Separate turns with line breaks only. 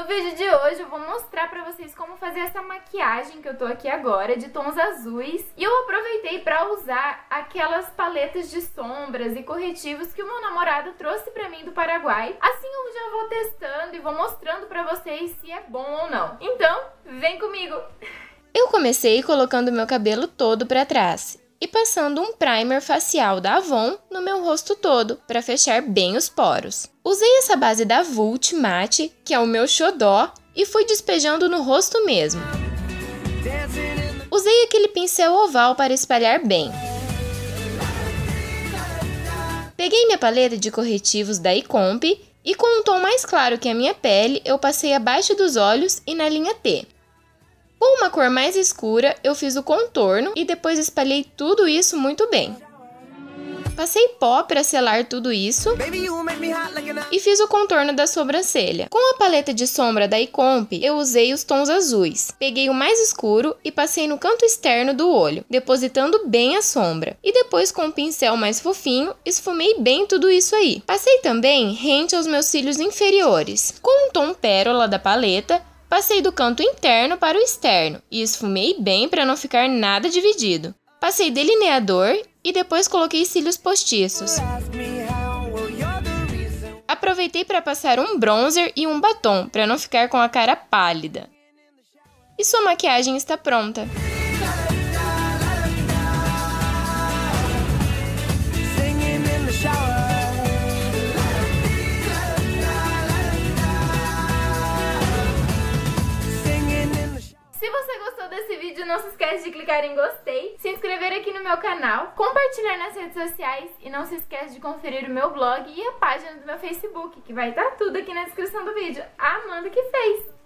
vídeo de hoje eu vou mostrar pra vocês como fazer essa maquiagem que eu tô aqui agora, de tons azuis. E eu aproveitei pra usar aquelas paletas de sombras e corretivos que o meu namorado trouxe pra mim do Paraguai. Assim eu já vou testando e vou mostrando pra vocês se é bom ou não. Então, vem comigo!
Eu comecei colocando meu cabelo todo pra trás e passando um primer facial da Avon no meu rosto todo, para fechar bem os poros. Usei essa base da Vult Matte, que é o meu xodó, e fui despejando no rosto mesmo. Usei aquele pincel oval para espalhar bem. Peguei minha paleta de corretivos da Icomp e com um tom mais claro que a minha pele, eu passei abaixo dos olhos e na linha T. Com uma cor mais escura, eu fiz o contorno e depois espalhei tudo isso muito bem. Passei pó para selar tudo isso e fiz o contorno da sobrancelha. Com a paleta de sombra da Icomp, eu usei os tons azuis. Peguei o mais escuro e passei no canto externo do olho, depositando bem a sombra. E depois, com um pincel mais fofinho, esfumei bem tudo isso aí. Passei também rente aos meus cílios inferiores. Com um tom pérola da paleta, passei do canto interno para o externo e esfumei bem para não ficar nada dividido. Passei delineador e depois coloquei cílios postiços. Aproveitei para passar um bronzer e um batom para não ficar com a cara pálida. E sua maquiagem está pronta.
Se você gostou desse vídeo, não se esquece de clicar em gostei, se inscrever aqui no meu canal, compartilhar nas redes sociais e não se esquece de conferir o meu blog e a página do meu Facebook, que vai estar tudo aqui na descrição do vídeo. A Amanda que fez!